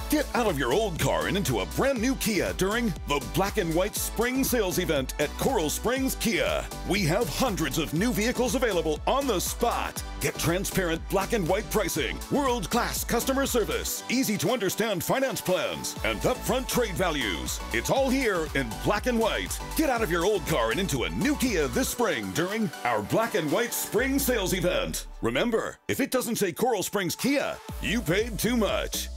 Get out of your old car and into a brand new Kia during the Black and White Spring Sales Event at Coral Springs Kia. We have hundreds of new vehicles available on the spot. Get transparent black and white pricing, world-class customer service, easy-to-understand finance plans, and upfront trade values. It's all here in black and white. Get out of your old car and into a new Kia this spring during our Black and White Spring Sales Event. Remember, if it doesn't say Coral Springs Kia, you paid too much.